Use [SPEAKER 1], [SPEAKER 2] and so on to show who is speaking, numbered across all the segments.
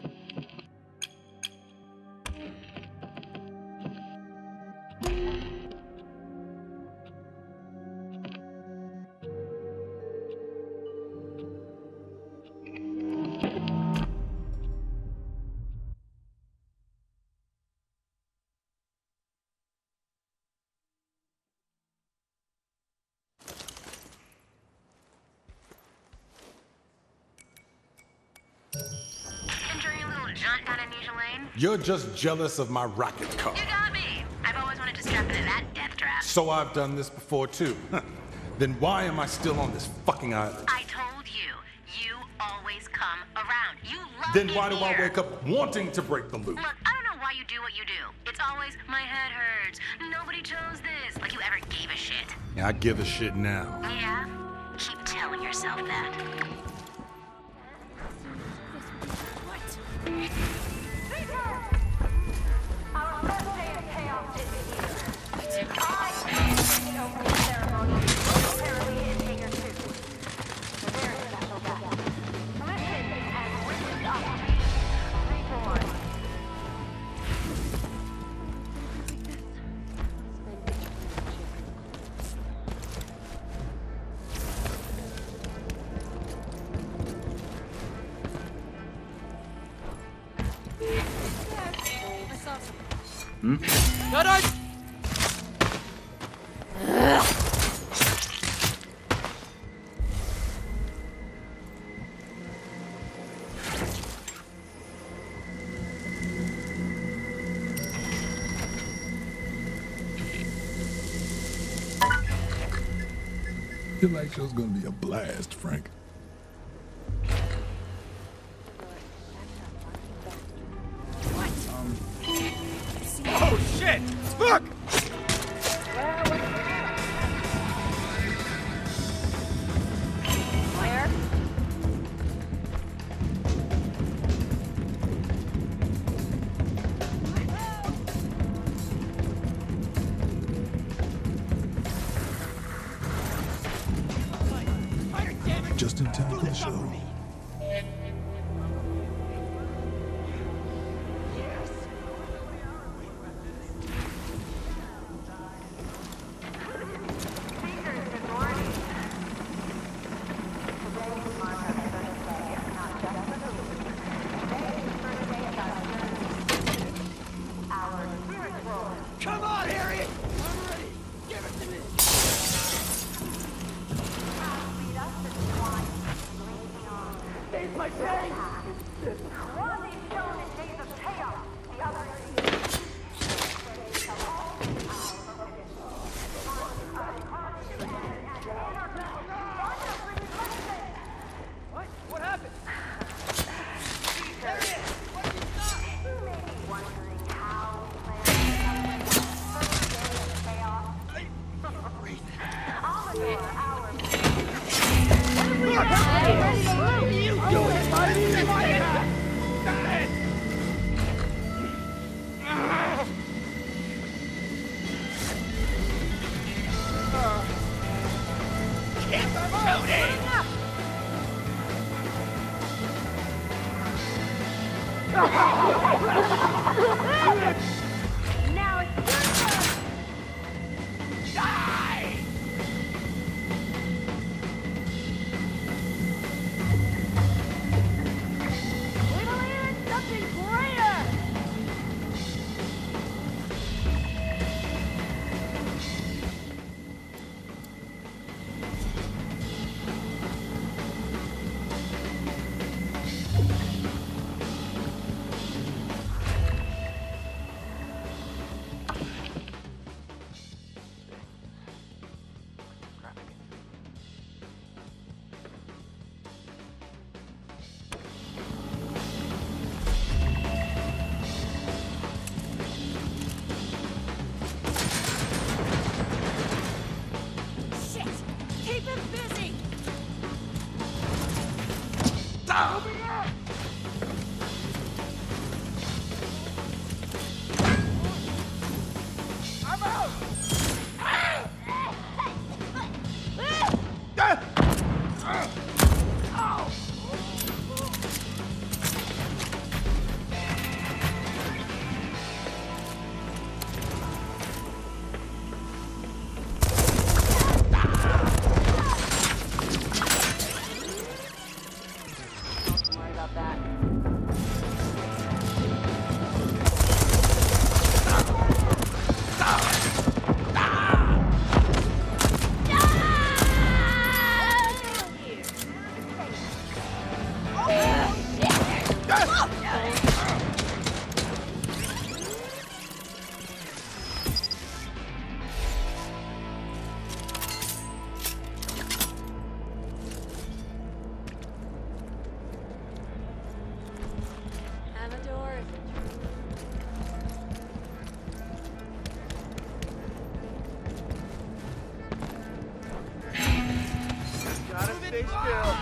[SPEAKER 1] You're just jealous of my rocket car.
[SPEAKER 2] You got me. I've always wanted to strap into that death trap.
[SPEAKER 1] So I've done this before too. Then why am I still on this fucking island?
[SPEAKER 2] I told you. You always come around. You love
[SPEAKER 1] Then
[SPEAKER 2] it
[SPEAKER 1] why do
[SPEAKER 2] here.
[SPEAKER 1] I wake up wanting to break the loop?
[SPEAKER 2] Look, I don't know why you do what you do. It's always, my head hurts. Nobody chose this. Like you ever gave a shit.
[SPEAKER 1] I give a shit now.
[SPEAKER 2] Yeah? Keep telling yourself that.
[SPEAKER 3] Our first day of chaos is here. I am taking over the ceremony militarily in Hager 2. A very special battle. Listen and witness us. Reborn.
[SPEAKER 4] Shut up!
[SPEAKER 5] Your light show's gonna be a blast, Frank.
[SPEAKER 4] Oh shit! Look!
[SPEAKER 3] Where?
[SPEAKER 5] Just in time for the show.
[SPEAKER 4] Come on, Harriet! I'm ready! Give it to me! Save my tank!
[SPEAKER 3] One is shown in days of chaos. The other
[SPEAKER 4] What? What happened? Harriet! What did you stop?
[SPEAKER 3] You may be wondering how plans first day of chaos. I'll adore our
[SPEAKER 4] You do it, buddy!
[SPEAKER 3] now it's your turn.
[SPEAKER 4] Die!
[SPEAKER 3] We believe in something greater.
[SPEAKER 6] Shit! Keep him busy!
[SPEAKER 4] I'm out!
[SPEAKER 6] Amador.
[SPEAKER 4] Gotta stay still.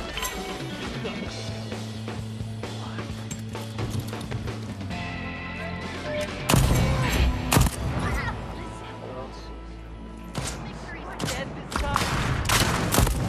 [SPEAKER 4] Dead this time.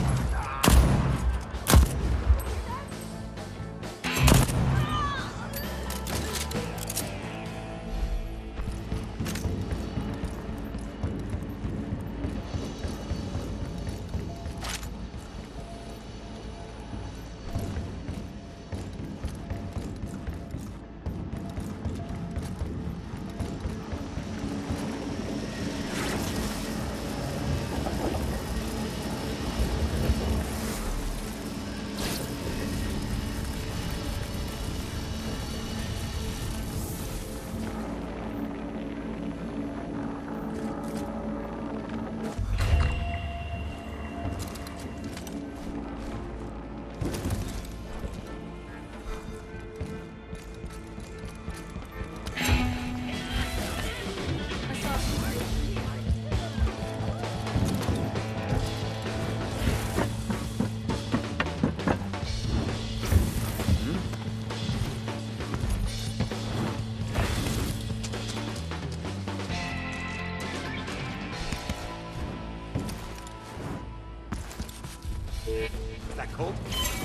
[SPEAKER 7] Is that Colt?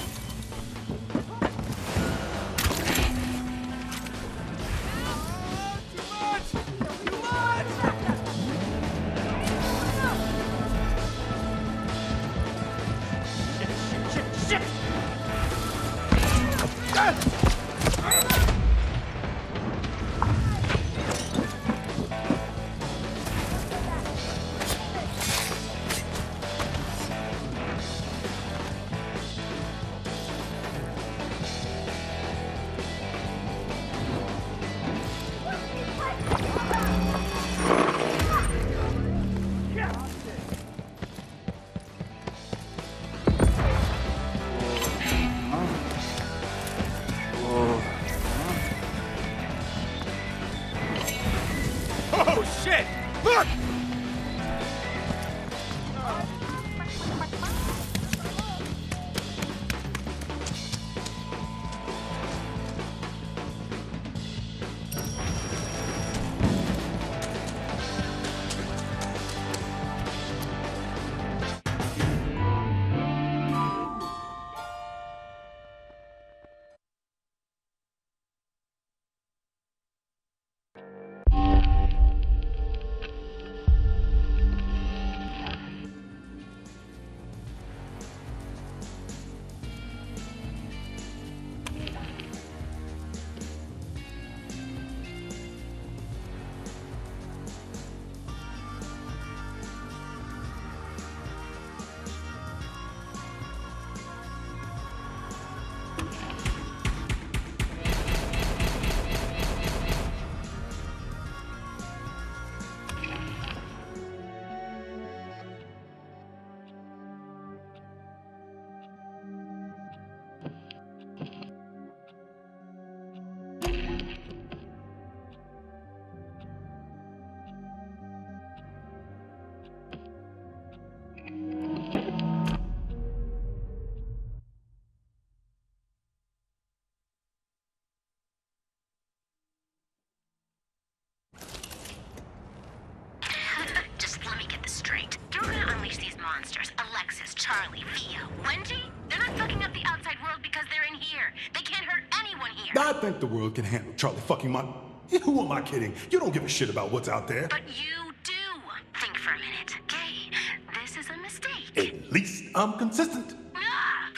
[SPEAKER 1] Oh shit! Look!
[SPEAKER 2] Just let me get this straight. You're gonna unleash these monsters. Alexis, Charlie, Vio, Wendy? They're not fucking up the outside world because they're in here. They can't hurt anyone here.
[SPEAKER 1] I think the world can handle Charlie fucking my... Who am I kidding? You don't give a shit about what's out there.
[SPEAKER 2] But you do. Think for a minute, okay? This is a mistake.
[SPEAKER 1] At least I'm consistent.
[SPEAKER 2] Ah!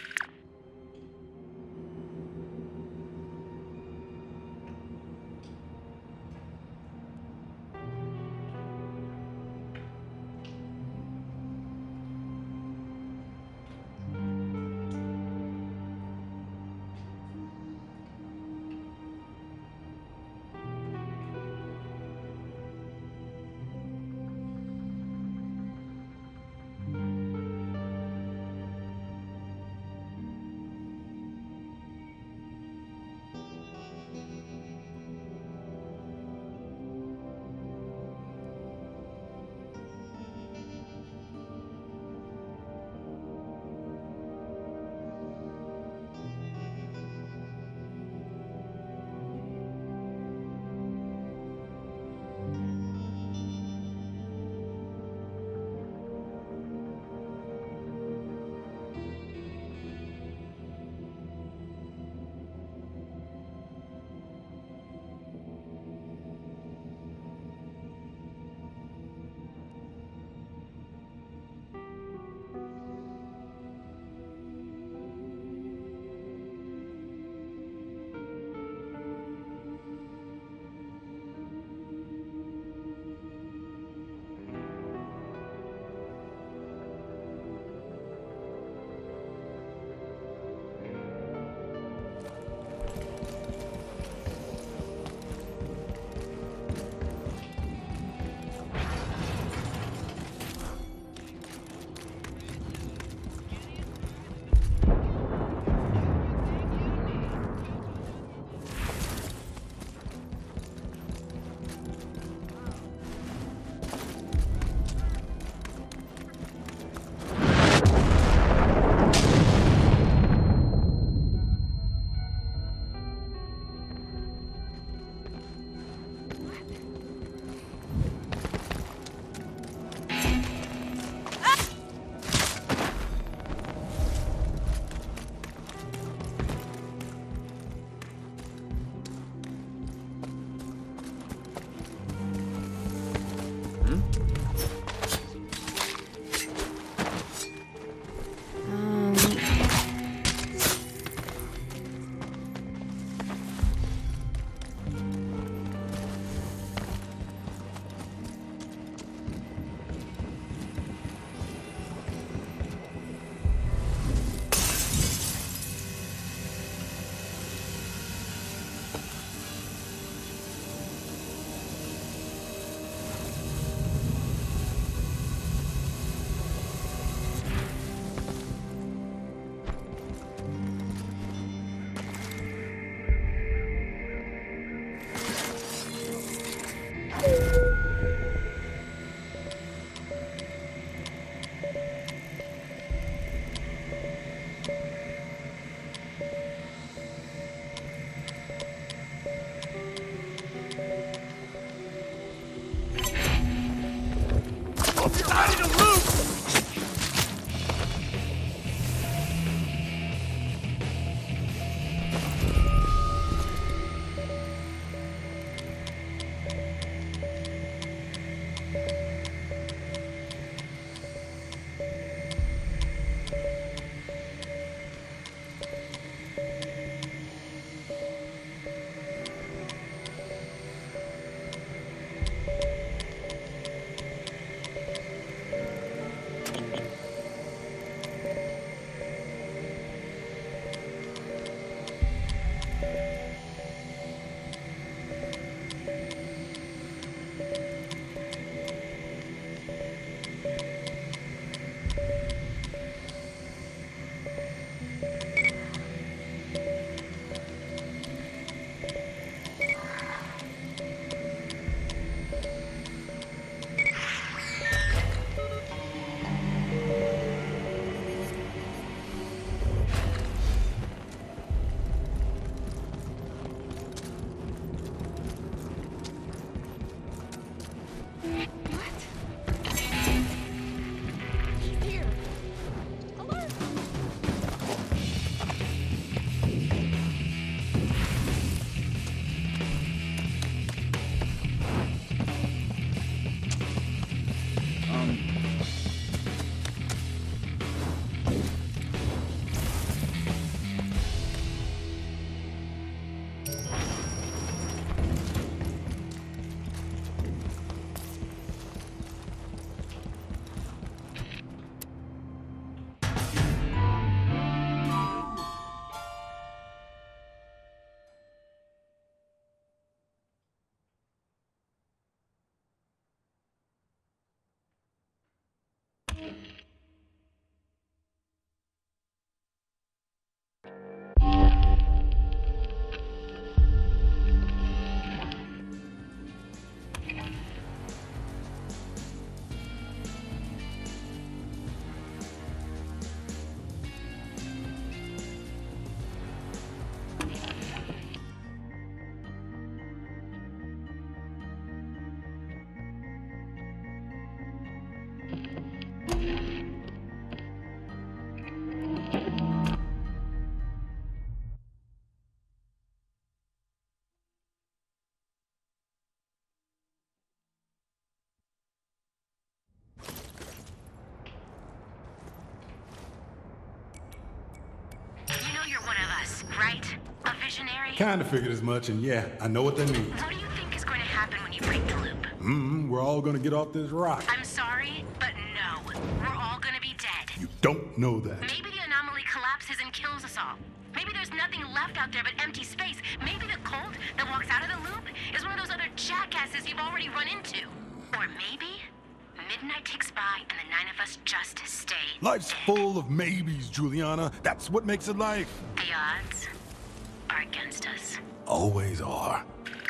[SPEAKER 2] right? A visionary?
[SPEAKER 1] Kinda figured as much, and yeah, I know what that means.
[SPEAKER 2] What do you think is going to happen when you break the loop?
[SPEAKER 1] We're all gonna get off this rock.
[SPEAKER 2] I'm sorry, but no. We're all gonna be dead.
[SPEAKER 1] You don't know that.
[SPEAKER 2] Maybe the anomaly collapses and kills us all. Maybe there's nothing left out there but empty space. Maybe the Colt that walks out of the loop is one of those other jackasses you've already run into. Or maybe midnight ticks by and the 9 of us just stay
[SPEAKER 1] Life's
[SPEAKER 2] dead.
[SPEAKER 1] full of maybes, Juliana. That's what makes it life.
[SPEAKER 2] The odds are against us.
[SPEAKER 1] Always are.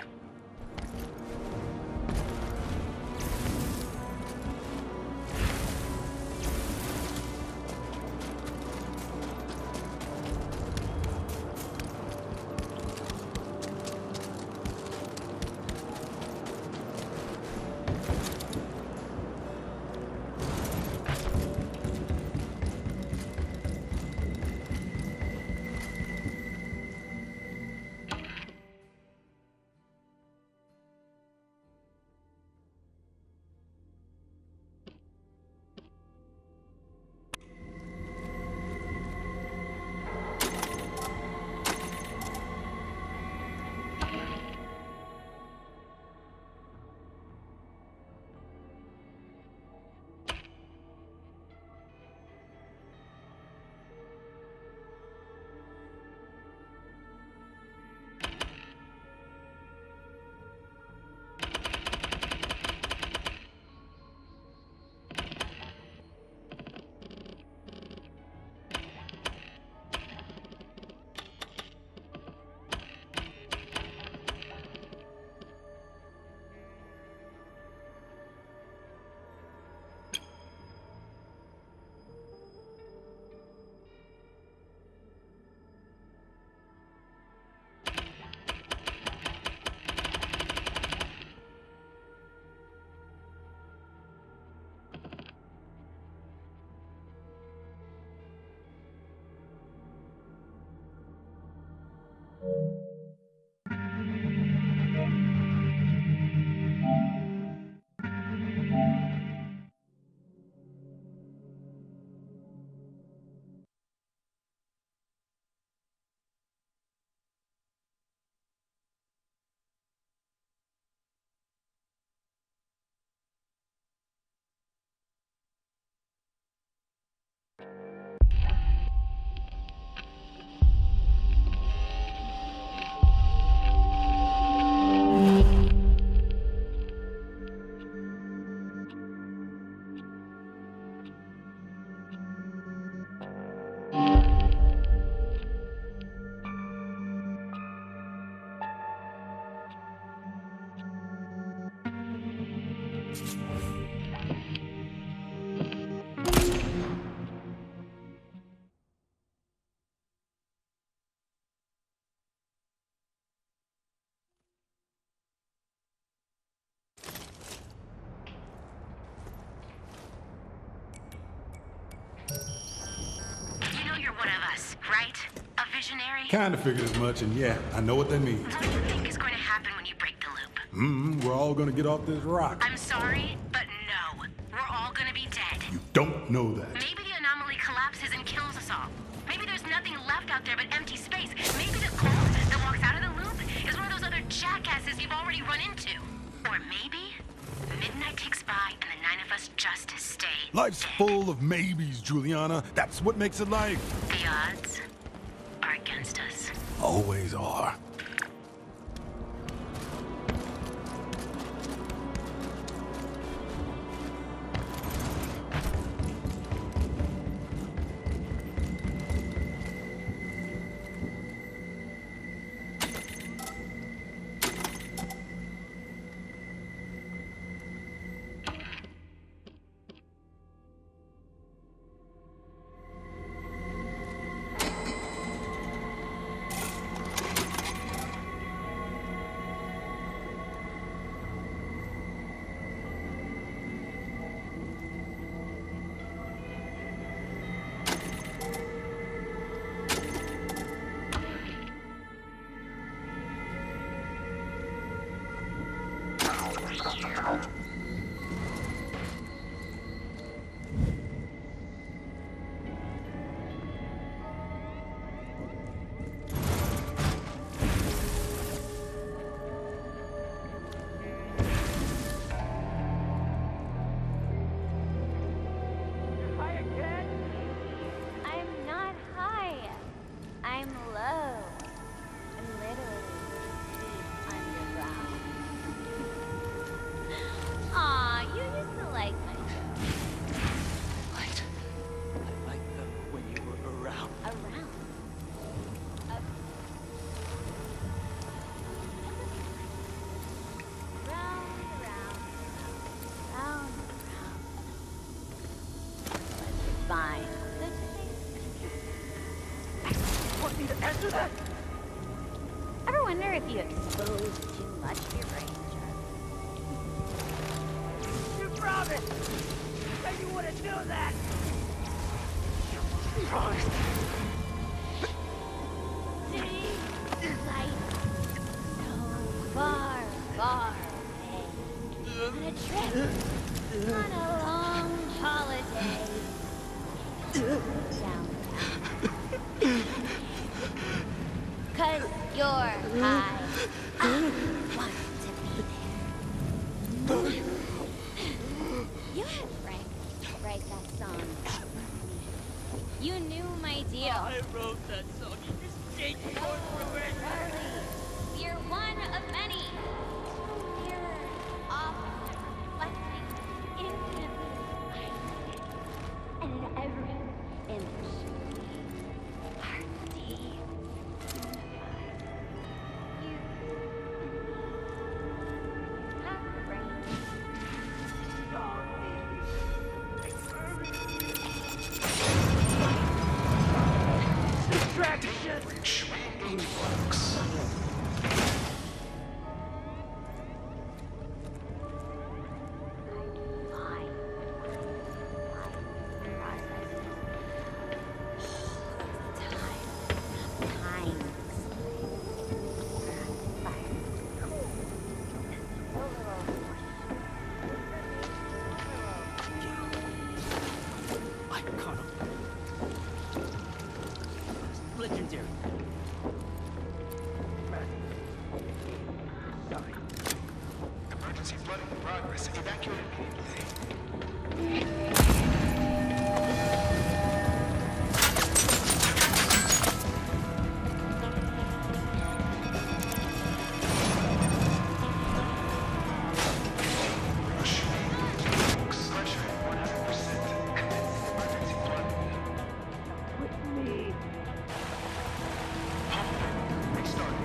[SPEAKER 2] Visionary?
[SPEAKER 1] Kinda figured as much, and yeah, I know what that means.
[SPEAKER 2] What do you think is going to happen when you break the loop?
[SPEAKER 1] We're all gonna get off this rock.
[SPEAKER 2] I'm sorry, but no. We're all gonna be dead.
[SPEAKER 1] You don't know that.
[SPEAKER 2] Maybe the anomaly collapses and kills us all. Maybe there's nothing left out there but empty space. Maybe the Colt that walks out of the loop is one of those other jackasses you've already run into. Or maybe midnight ticks by and the 9 of us just stay
[SPEAKER 1] Life's
[SPEAKER 2] dead.
[SPEAKER 1] full of maybes, Juliana. That's what makes it life.
[SPEAKER 2] The odds are against us.
[SPEAKER 1] Always are.
[SPEAKER 3] I'm low. I'm literally deep underground. Aw, you used to like my jokes.
[SPEAKER 7] Right. I liked them when you were around.
[SPEAKER 3] Around. Round. Let's be fine.
[SPEAKER 7] Want me to answer that?
[SPEAKER 3] Ever wonder if you expose too much of your brain,
[SPEAKER 7] You promised that you wouldn't do that. You promised.
[SPEAKER 3] Light so far, far away. On a trip. On a long holiday. Downtown. 'Cause you're high. I want to be there. You had Frank write that song. You knew my deal.
[SPEAKER 7] I wrote that song. You just take your revenge.
[SPEAKER 3] Charlie, we're one of many. Mirrors off reflecting infinitely light. And in every image, our deep unified. You have the brain.
[SPEAKER 7] Legendary. Sorry.
[SPEAKER 8] Emergency flooding in progress. Evacuate immediately. Rush. Pressure at 100%. Emergency flooding.
[SPEAKER 7] With me.
[SPEAKER 8] Pump. Restarting.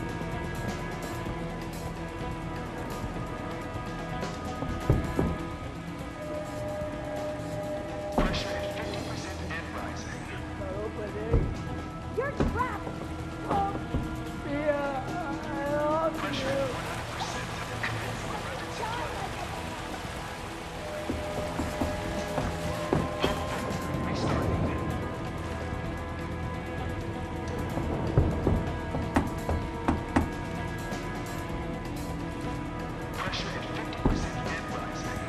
[SPEAKER 8] Pressure at 50% and rising.
[SPEAKER 3] You're trapped!
[SPEAKER 8] Pressure at 100%. Commence emergency flooding. Pump. Restarting. Pressure at 50% and rising.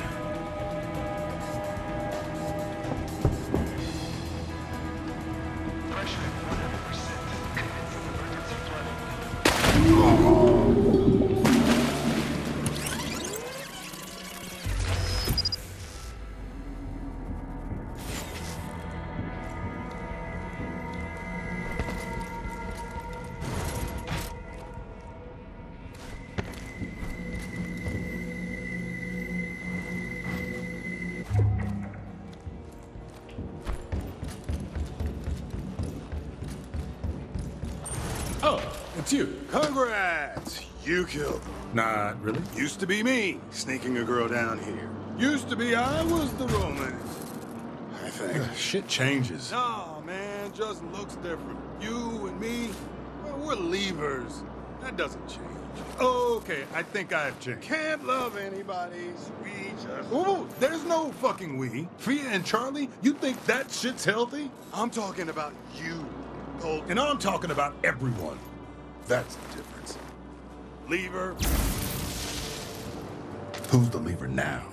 [SPEAKER 8] Pressure at 100%. Commencing emergency flooding.
[SPEAKER 1] Oh, it's you.
[SPEAKER 9] Congrats! You killed them.
[SPEAKER 1] Not really.
[SPEAKER 9] Used to be me, sneaking a girl down here. Used to be I was the romance. I think.
[SPEAKER 1] Shit changes.
[SPEAKER 9] Nah, man, just looks different. You and me, well, we're leavers. That doesn't change.
[SPEAKER 1] Okay, I think I've changed.
[SPEAKER 9] Can't love anybody, so we just...
[SPEAKER 1] Whoa, there's no fucking we. Fia and Charlie, you think that shit's healthy?
[SPEAKER 9] I'm talking about you, Colt.
[SPEAKER 1] And I'm talking about everyone. That's the difference.
[SPEAKER 9] Leaver.
[SPEAKER 1] Who's the leaver now?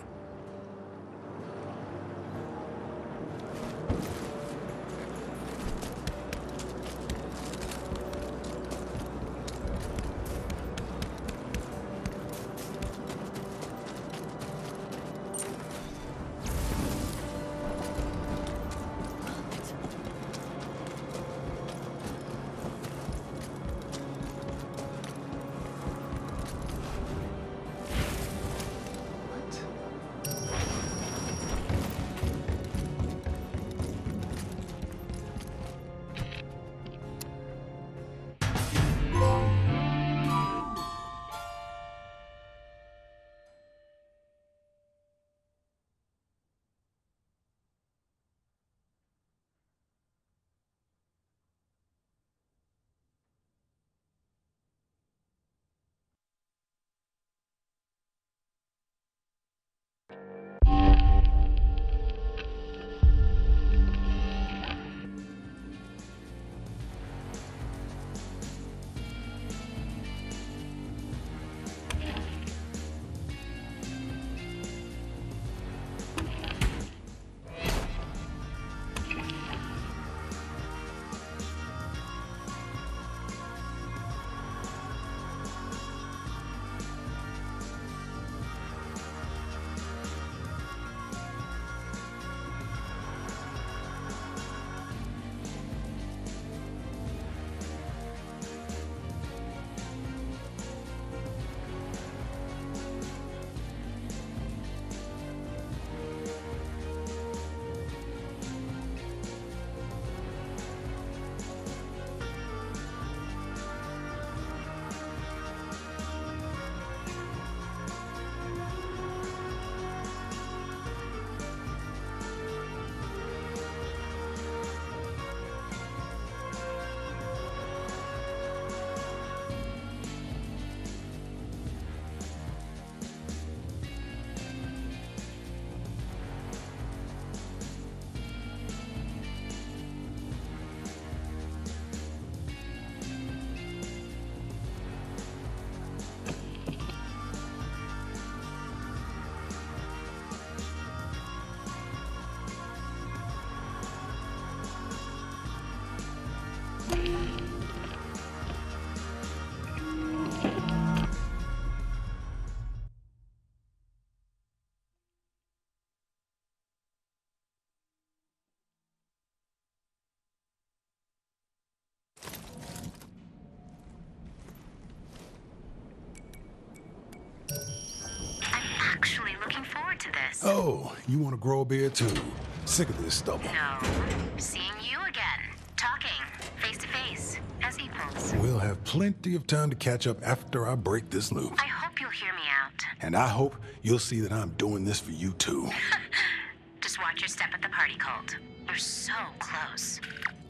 [SPEAKER 5] Oh, you want to grow a beard too? Sick of this stubble.
[SPEAKER 2] No. Seeing you again. Talking. Face to face. As equals.
[SPEAKER 5] We'll have plenty of time to catch up after I break this loop.
[SPEAKER 2] I hope you'll hear me out.
[SPEAKER 5] And I hope you'll see that I'm doing this for you too.
[SPEAKER 2] Just watch your step at the party, Colt. You're so close.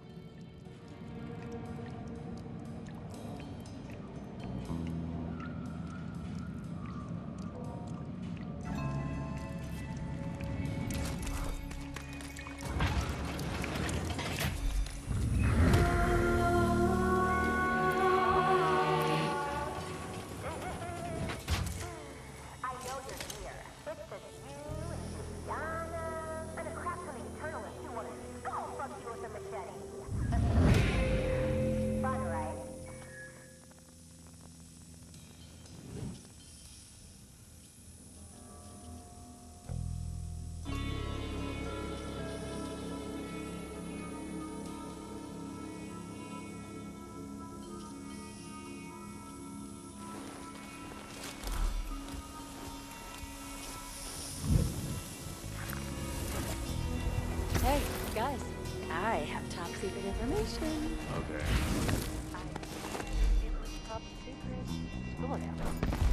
[SPEAKER 6] Hey, guys, I have top secret information.
[SPEAKER 10] Okay.
[SPEAKER 6] Top secret. Come on now.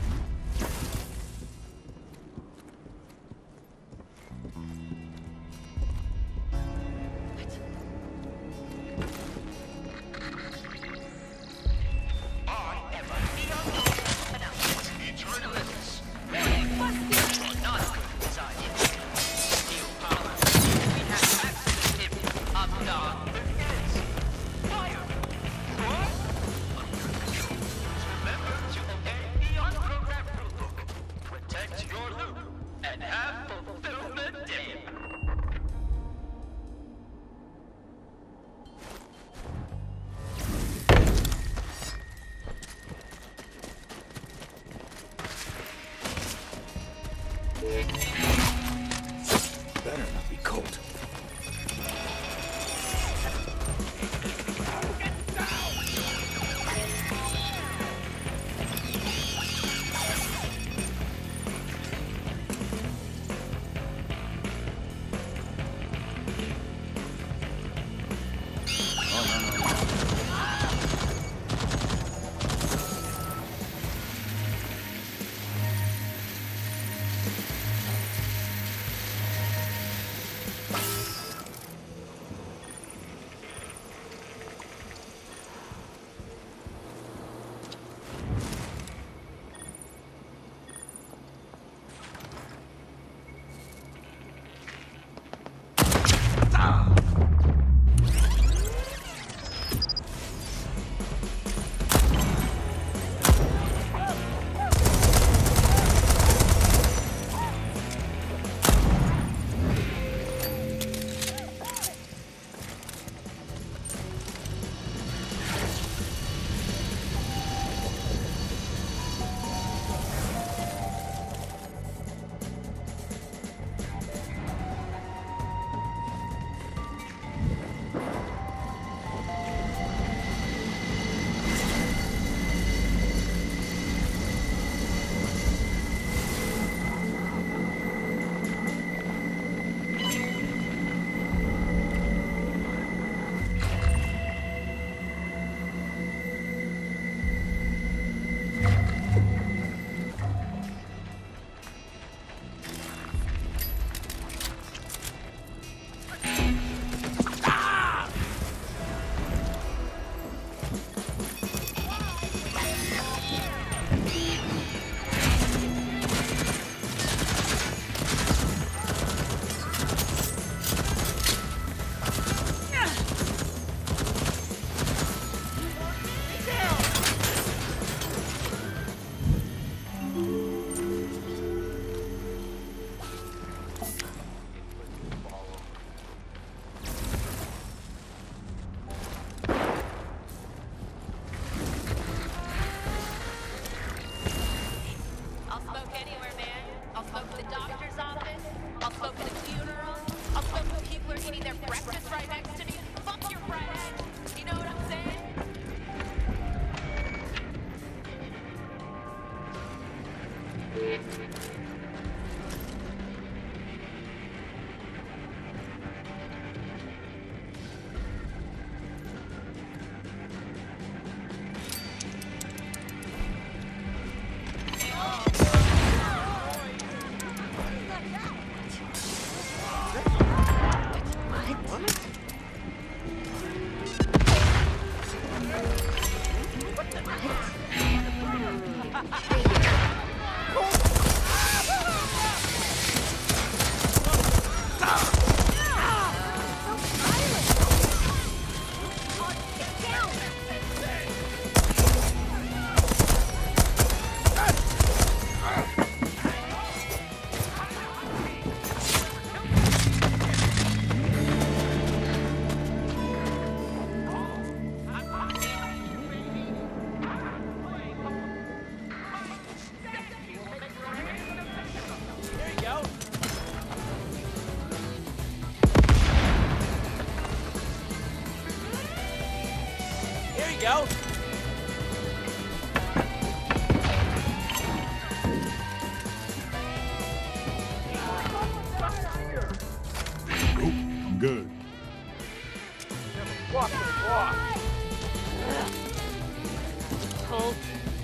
[SPEAKER 5] Better not be Colt.
[SPEAKER 7] go.
[SPEAKER 5] I'm good.
[SPEAKER 4] Walk the walk.
[SPEAKER 6] Colt.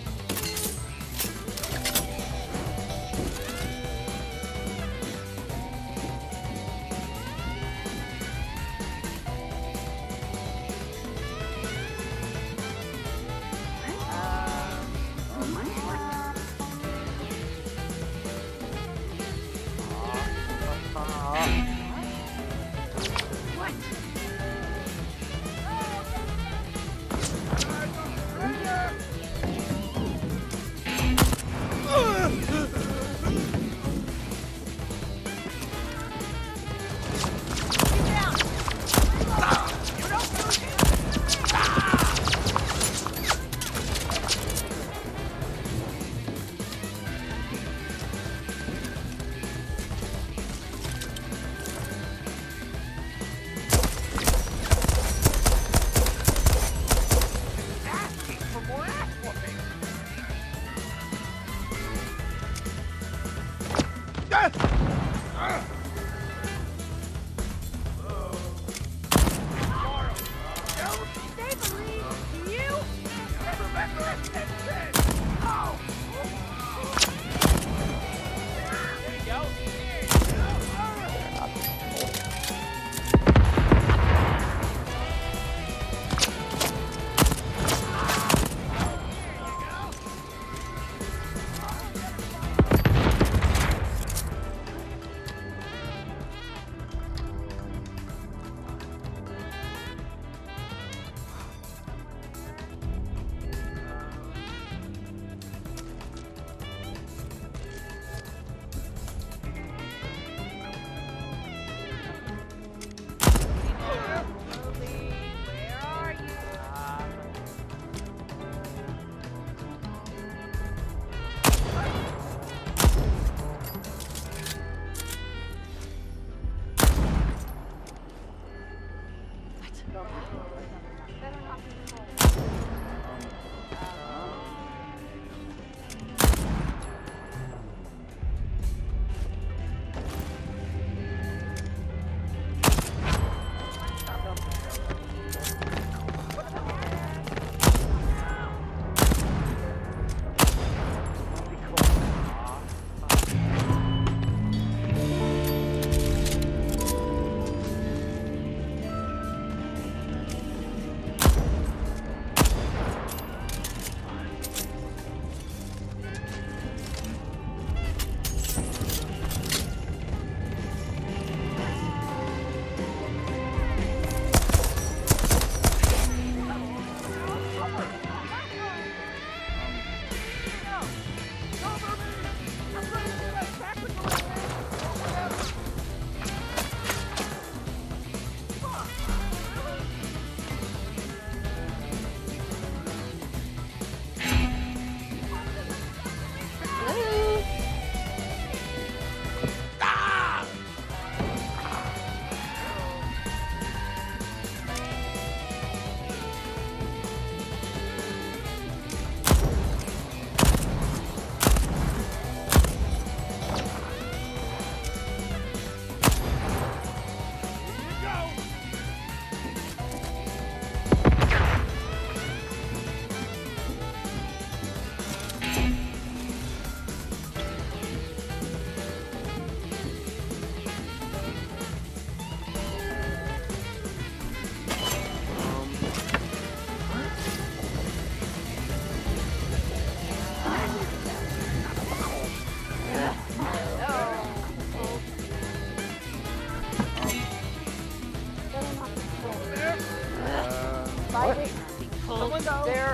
[SPEAKER 4] There.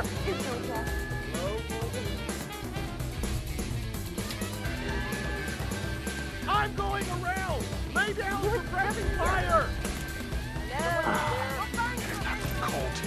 [SPEAKER 4] I'm going around. Lay down for friendly fire.
[SPEAKER 8] Colt.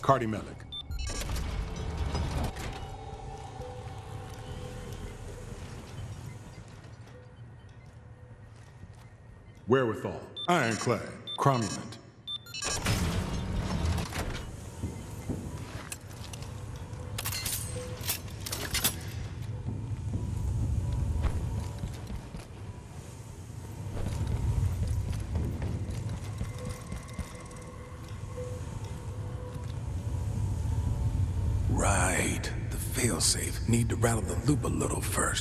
[SPEAKER 1] Cardi Melic. Wherewithal. Ironclad. Cromulent.
[SPEAKER 5] Right. The failsafe. Need to rattle the loop a little first.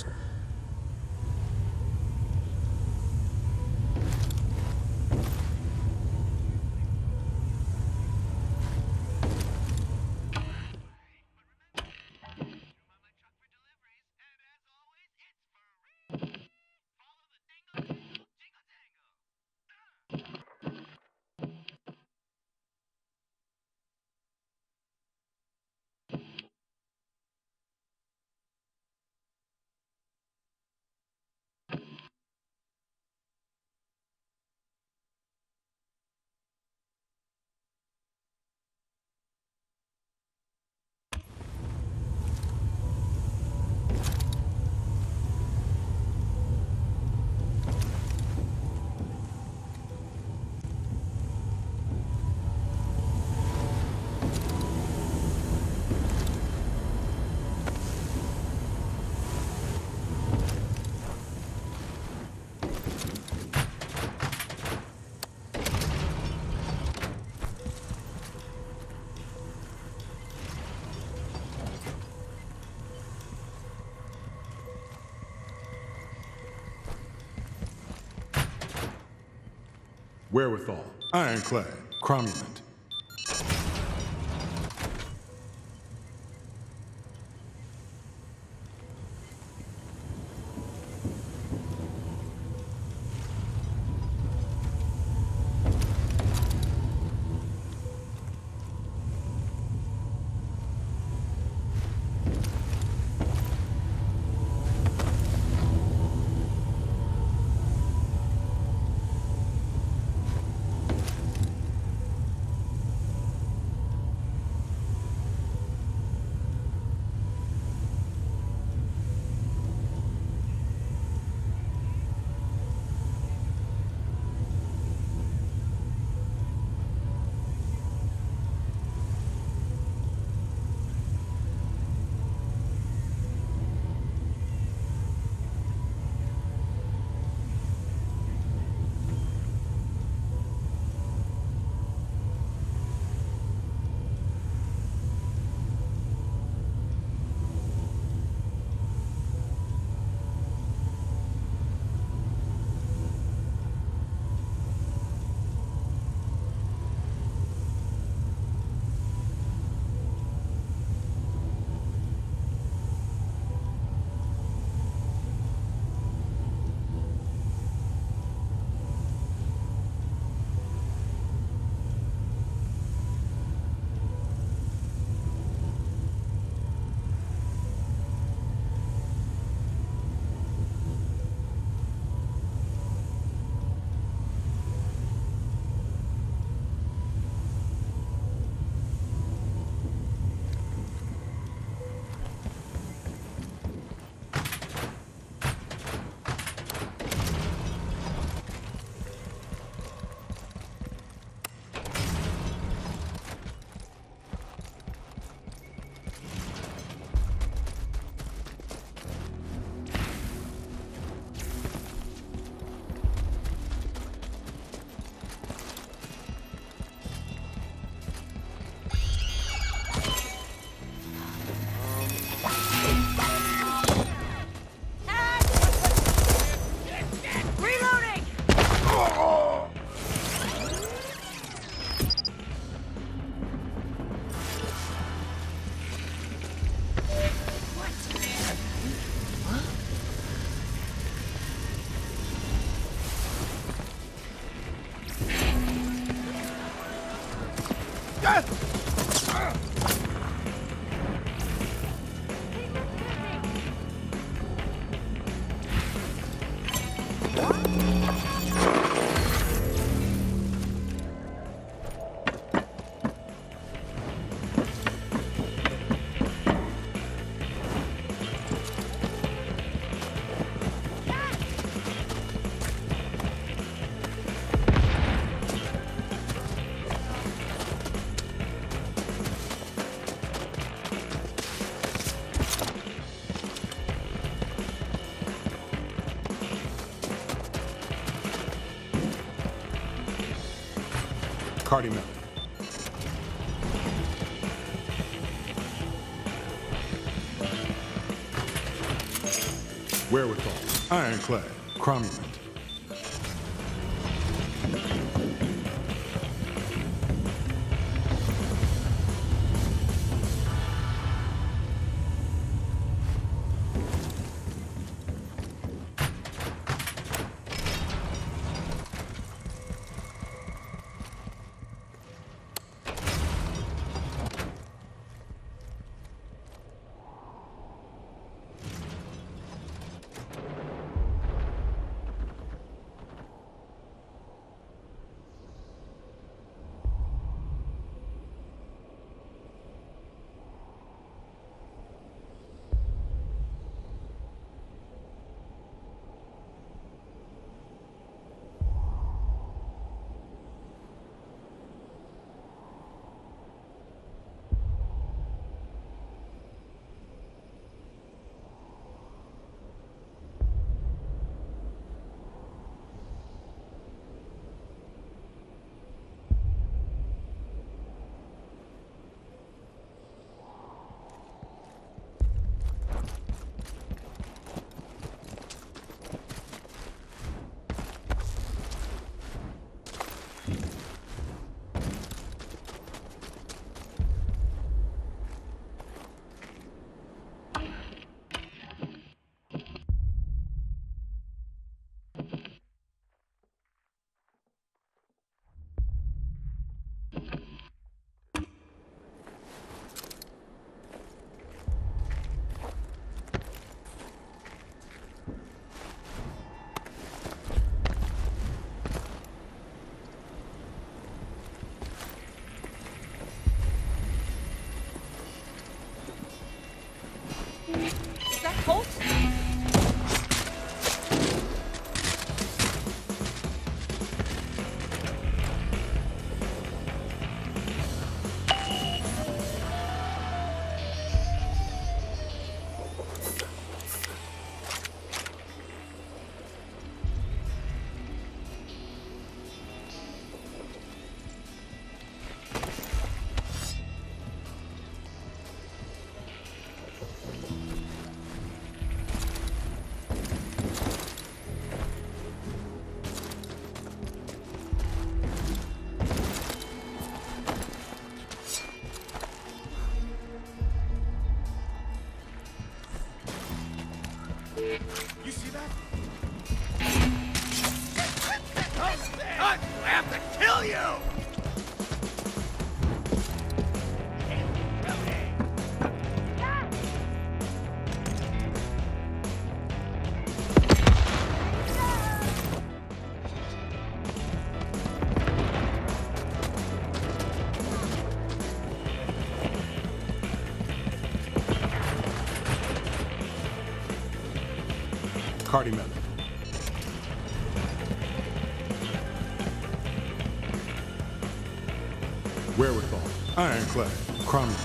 [SPEAKER 1] Wherewithal. Ironclad. Cromulent. Cardinal. Wherewithal. Ironclad. Cromulent.
[SPEAKER 6] Is that Colt?
[SPEAKER 4] You see that? I have to kill you!
[SPEAKER 1] Cardinal. Wherewithal. Ironclad. Cromulent.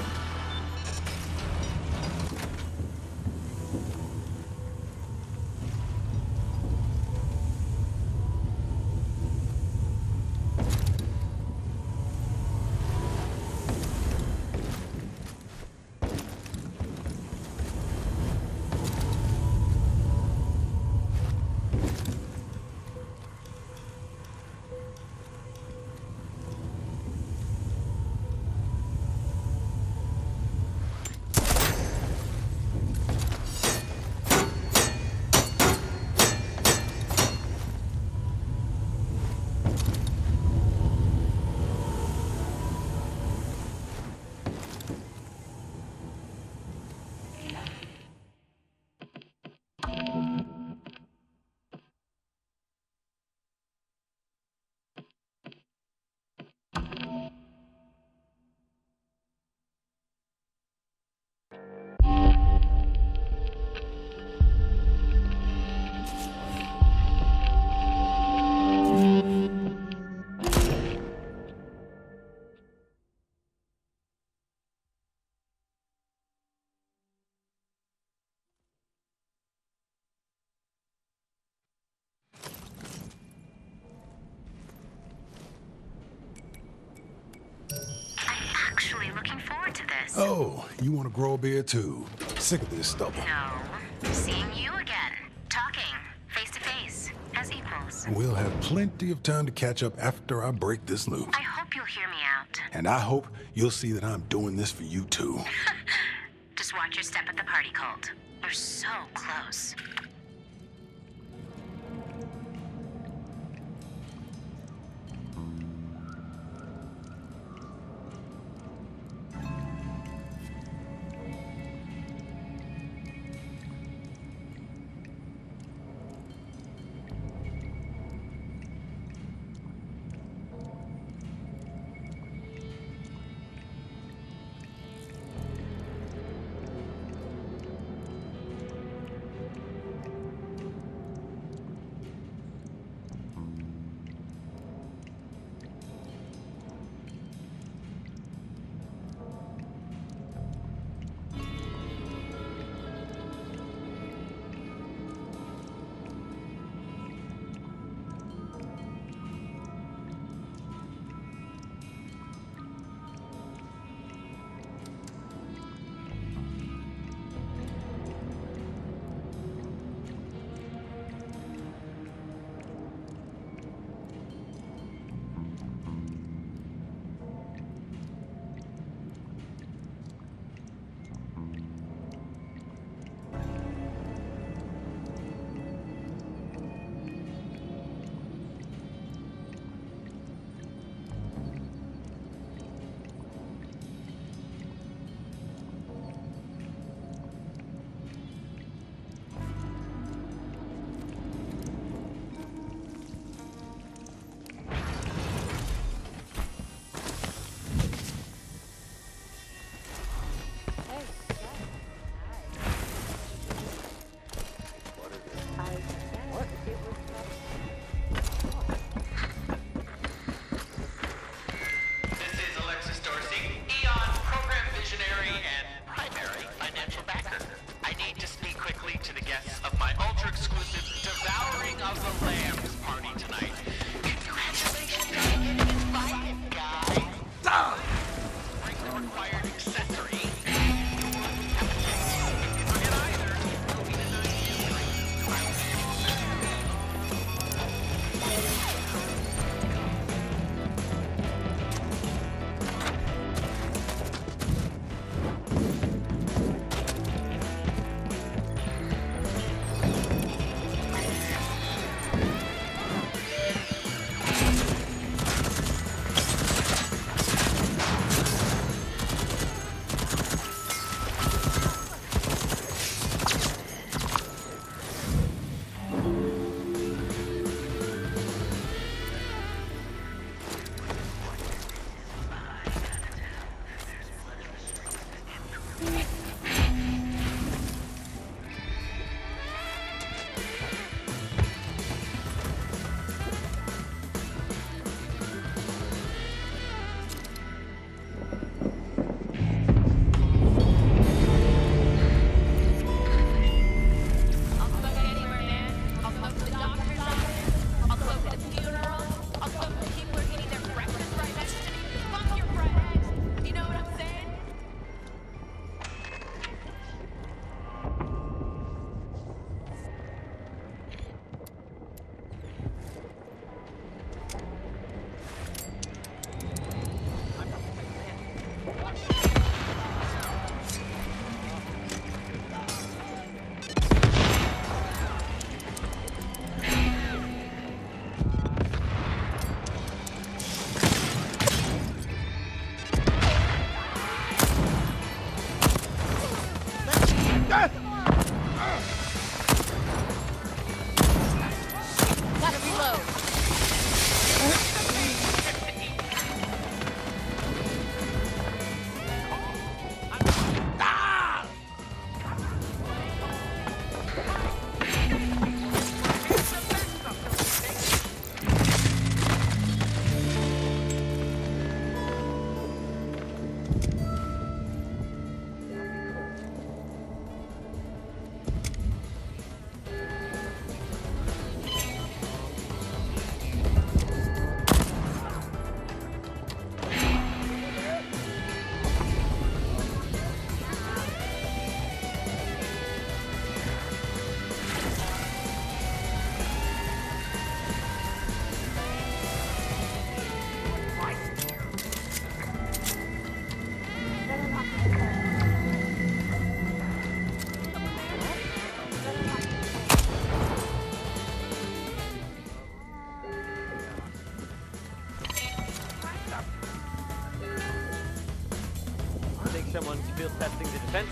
[SPEAKER 2] this.
[SPEAKER 5] Oh, you want to grow a beard too? Sick of this stubble.
[SPEAKER 2] No. Seeing you again. Talking. Face to face. As equals.
[SPEAKER 5] We'll have plenty of time to catch up after I break this loop.
[SPEAKER 2] I hope you'll hear me out.
[SPEAKER 5] And I hope you'll see that I'm doing this for you too.
[SPEAKER 2] Just watch your step at the party, Colt. You're so close.
[SPEAKER 10] Visionary and primary financial backer. I need to speak quickly to the guests of my ultra-exclusive Devouring of the Lambs party tonight. Congratulations on getting invited, guys! Bring the required accessory. Forget either. You'll be denied you.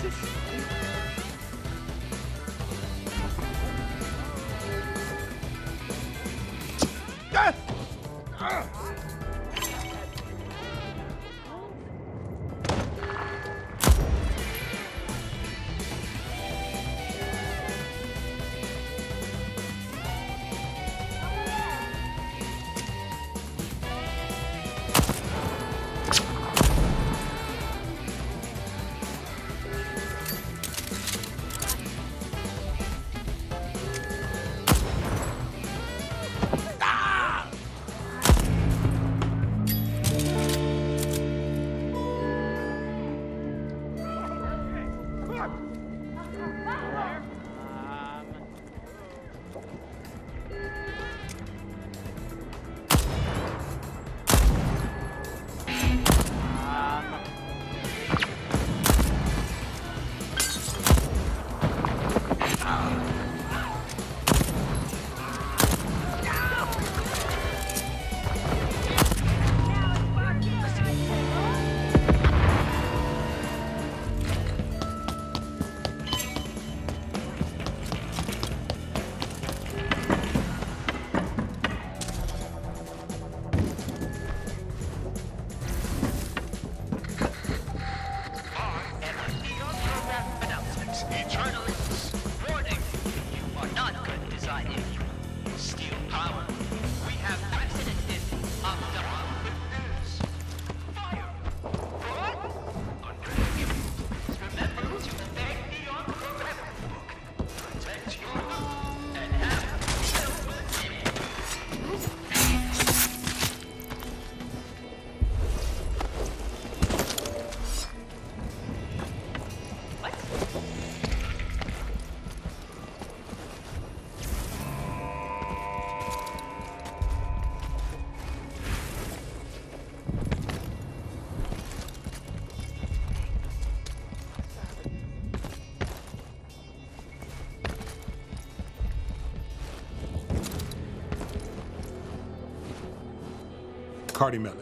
[SPEAKER 1] Cardiomelic.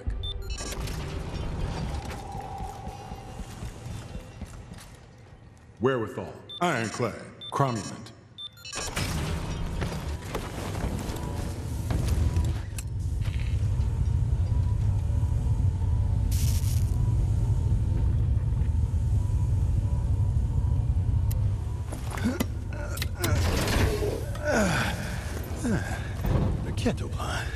[SPEAKER 1] Wherewithal.
[SPEAKER 5] Ironclad.
[SPEAKER 1] Cromulent.
[SPEAKER 5] The kettle line.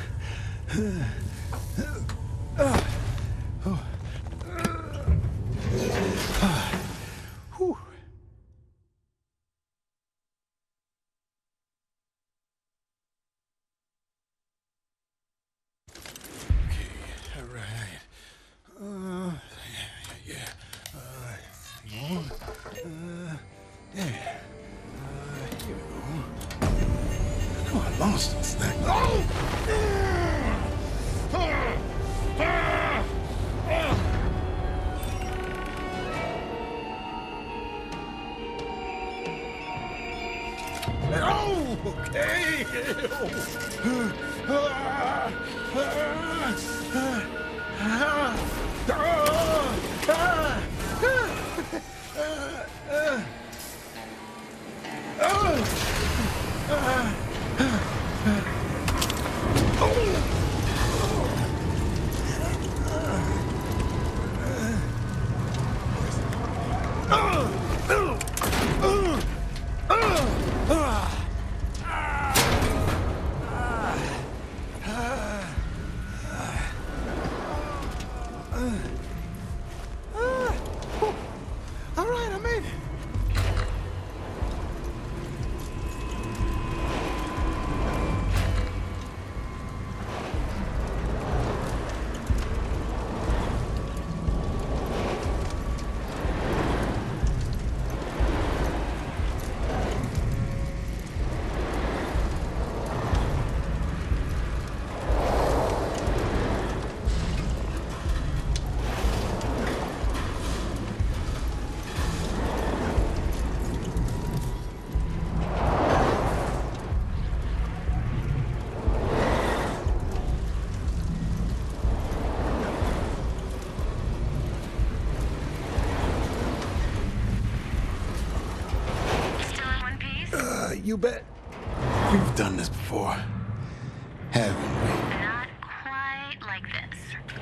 [SPEAKER 5] You bet. We've done this before, haven't we?
[SPEAKER 2] Not quite like this.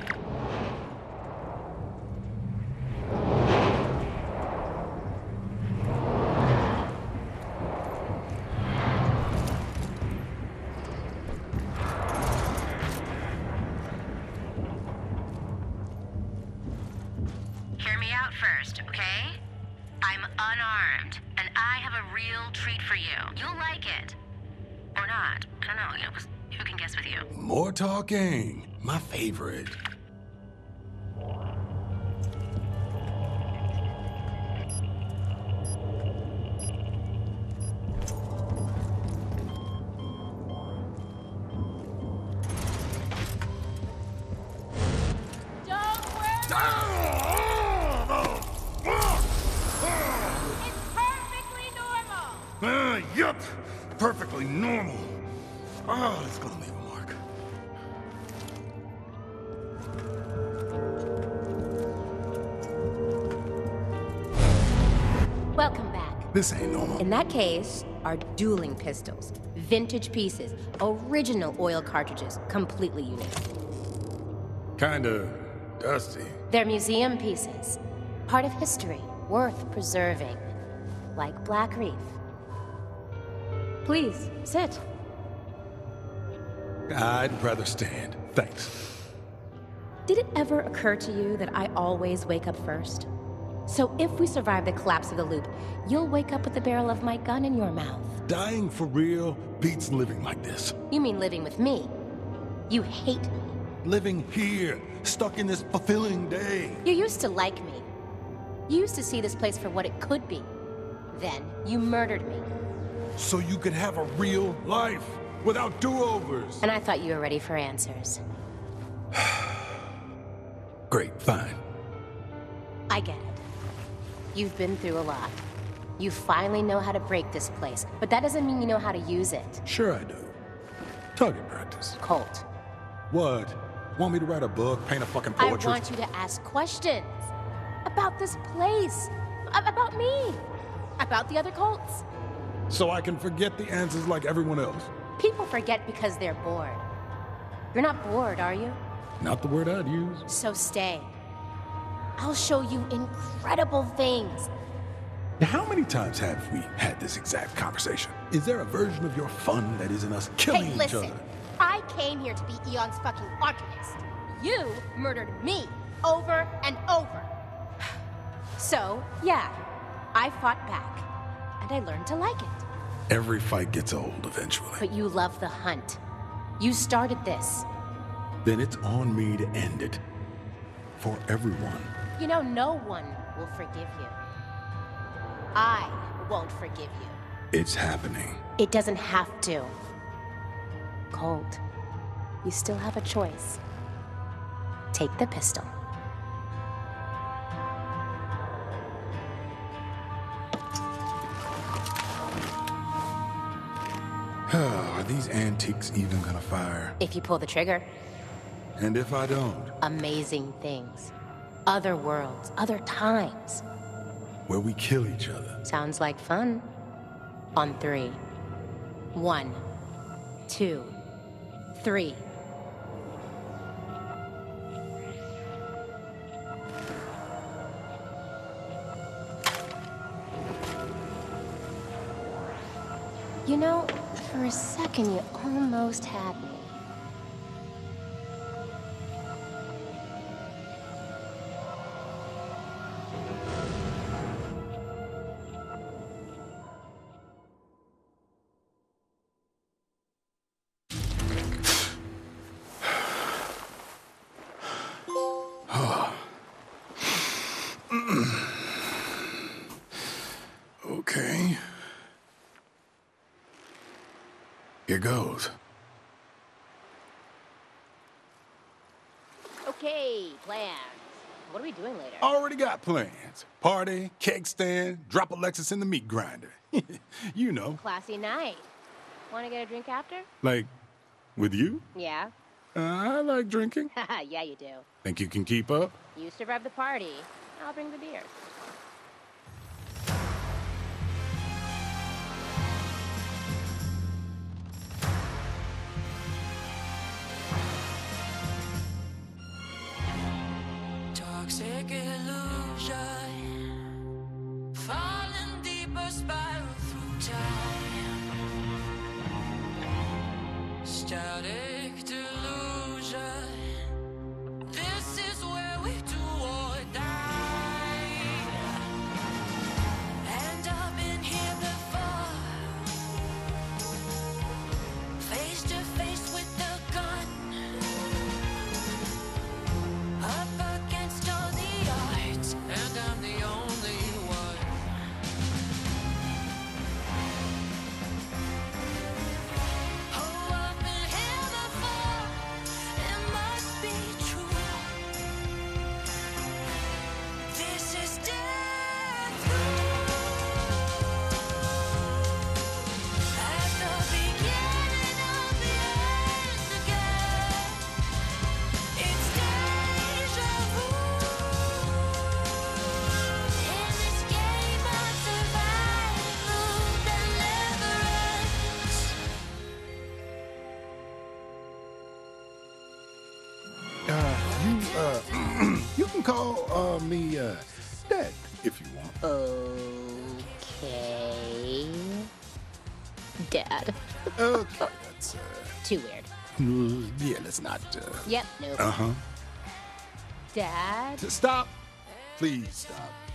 [SPEAKER 2] Hear me out first, okay? I'm unarmed, and I have a real treat for you. You'll like it. Or not. I don't know, 'cause who can guess with you?
[SPEAKER 5] More talking. My favorite.
[SPEAKER 3] Don't worry. It's perfectly normal.
[SPEAKER 5] Yup. Perfectly normal. Oh, it's gonna leave a mark.
[SPEAKER 6] Welcome back.
[SPEAKER 5] This ain't normal.
[SPEAKER 6] In that case, are dueling pistols, vintage pieces, original oil cartridges, completely unique.
[SPEAKER 5] Kinda dusty.
[SPEAKER 6] They're museum pieces, part of history, worth preserving, like Black Reef. Please, sit.
[SPEAKER 5] I'd rather stand. Thanks.
[SPEAKER 6] Did it ever occur to you that I always wake up first? So if we survive the collapse of the loop, you'll wake up with the barrel of my gun in your mouth.
[SPEAKER 5] Dying for real beats living like this.
[SPEAKER 6] You mean living with me? You hate me.
[SPEAKER 5] Living here, stuck in this fulfilling day.
[SPEAKER 6] You used to like me. You used to see this place for what it could be. Then you murdered me.
[SPEAKER 5] So you could have a real life without do-overs.
[SPEAKER 6] And I thought you were ready for answers.
[SPEAKER 5] Great, fine.
[SPEAKER 6] I get it. You've been through a lot. You finally know how to break this place, but that doesn't mean you know how to use it.
[SPEAKER 5] Sure I do. Target practice.
[SPEAKER 6] Colt,
[SPEAKER 5] What? Want me to write a book, paint a fucking portrait?
[SPEAKER 6] I want you to ask questions. About this place. About me. About the other Colts.
[SPEAKER 5] So I can forget the answers like everyone else.
[SPEAKER 6] People forget because they're bored. You're not bored, are you?
[SPEAKER 5] Not the word I'd use.
[SPEAKER 6] So stay. I'll show you incredible things.
[SPEAKER 5] Now, how many times have we had this exact conversation? Is there a version of your fun that isn't us killing
[SPEAKER 6] Hey,
[SPEAKER 5] each
[SPEAKER 6] listen.
[SPEAKER 5] other?
[SPEAKER 6] I came here to be Eon's fucking archivist. You murdered me over and over. So, yeah, I fought back, and I learned to like it.
[SPEAKER 5] Every fight gets old eventually.
[SPEAKER 6] But you love the hunt. You started this.
[SPEAKER 5] Then it's on me to end it. For everyone.
[SPEAKER 6] You know, no one will forgive you. I won't forgive you.
[SPEAKER 5] It's happening.
[SPEAKER 6] It doesn't have to. Colt, you still have a choice. Take the pistol.
[SPEAKER 5] Are these antiques even gonna fire?
[SPEAKER 6] If you pull the trigger.
[SPEAKER 5] And if I don't?
[SPEAKER 6] Amazing things. Other worlds, other times.
[SPEAKER 5] Where we kill each other.
[SPEAKER 6] Sounds like fun. On 3. 1, 2, 3. You know, for a second you almost had me.
[SPEAKER 5] Okay. Here goes.
[SPEAKER 6] Okay, plans. What are we doing later?
[SPEAKER 5] Already got plans. Party, cake stand, drop Alexis in the meat grinder. You know.
[SPEAKER 6] Classy night. Want to get a drink after?
[SPEAKER 5] Like, with you?
[SPEAKER 6] Yeah.
[SPEAKER 5] I like drinking.
[SPEAKER 6] Yeah, you do.
[SPEAKER 5] Think you can keep up?
[SPEAKER 6] You survive the party. I'll bring the beer.
[SPEAKER 11] toxic illusion, falling deeper, spiral through time. Static delusion. This is where we do or die. And I've been here before, face to face with the gun, up against all the odds, and I'm the only one. Oh, I've been here before, it must be true. This is Deathloop. At the beginning of the end again, it's deja vu. In this game of survival that never ends.
[SPEAKER 5] You can call me Dad if you want.
[SPEAKER 6] Okay. Dad.
[SPEAKER 5] Okay, that's
[SPEAKER 6] Too weird.
[SPEAKER 5] yeah, let's not.
[SPEAKER 6] Yep, nope.
[SPEAKER 5] Uh huh.
[SPEAKER 6] Dad?
[SPEAKER 5] Stop. Please stop.